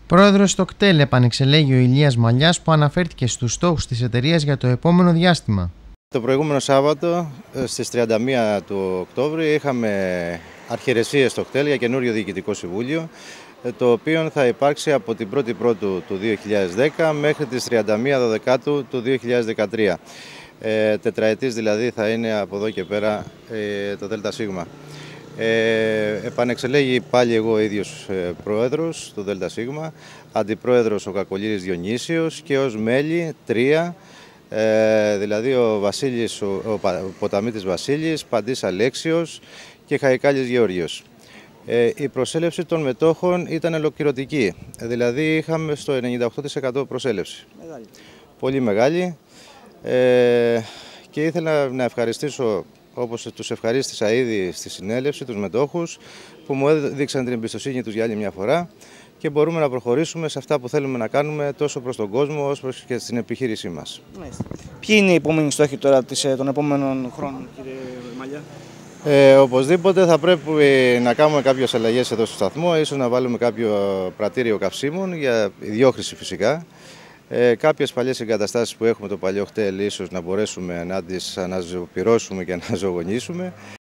Πρόεδρος στο κτέλ επανεξελέγει ο Ηλίας Μαλιάς, που αναφέρθηκε στους στόχους της εταιρείας για το επόμενο διάστημα. Το προηγούμενο Σάββατο στις 31 του Οκτώβρη είχαμε αρχιερεσίες στο κτέλ για καινούριο διοικητικό συμβούλιο, το οποίο θα υπάρξει από την 1η Πρώτου του 2010 μέχρι τις 31 Δεκάτου του 2013. Τετραετής δηλαδή θα είναι από εδώ και πέρα το ΔΣ. Επανεξελέγει πάλι εγώ ίδιος πρόεδρος του ΔΣ, αντιπρόεδρος ο Κακολύρης Διονύσιος και ως μέλη τρία, δηλαδή ο Ποταμίτης Βασίλης, Παντής Αλέξιος και Χαϊκάλης Γεώργιος. Η προσέλευση των μετόχων ήταν ολοκληρωτική, δηλαδή είχαμε στο 98% προσέλευση. Μεγάλη. Πολύ μεγάλη, και ήθελα να ευχαριστήσω, όπως τους ευχαρίστησα ήδη στη συνέλευση, τους μετόχους που μου έδειξαν την εμπιστοσύνη τους για άλλη μια φορά και μπορούμε να προχωρήσουμε σε αυτά που θέλουμε να κάνουμε τόσο προς τον κόσμο όσο και στην επιχείρησή μας. Ποιοι είναι οι επόμενοι στόχοι τώρα των επόμενων χρόνων, κύριε Μαλιά? Οπωσδήποτε θα πρέπει να κάνουμε κάποιες αλλαγές εδώ στο σταθμό, ίσως να βάλουμε κάποιο πρατήριο καυσίμων για ιδιόχρηση φυσικά. Κάποιες παλιές εγκαταστάσεις που έχουμε το παλιό κτέλ ίσως να μπορέσουμε να τις αναζωπυρώσουμε και να ζωγονίσουμε.